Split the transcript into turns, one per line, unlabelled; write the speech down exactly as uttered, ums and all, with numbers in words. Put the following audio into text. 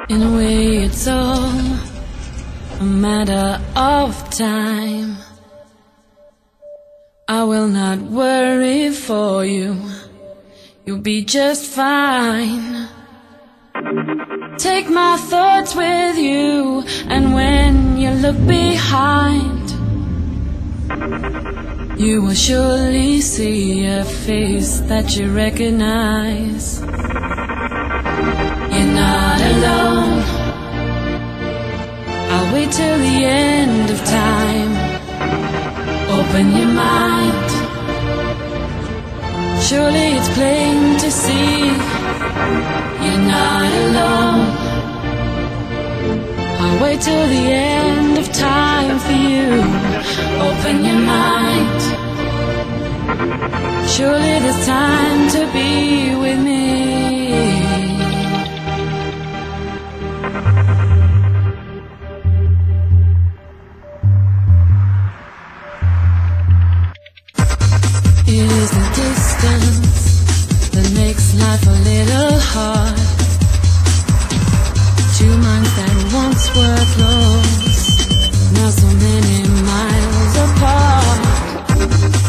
In a way it's all a matter of time. I will not worry for you, you'll be just fine. Take my thoughts with you, and when you look behind, you will surely see a face that you recognize. You're not alone, I'll wait till the end of time. Open your mind, surely it's plain to see. You're not alone, I'll wait till the end of time for you. Open your mind, surely there's time to be with me. It is the distance that makes life a little hard. Two minds that once were close, now so many miles apart.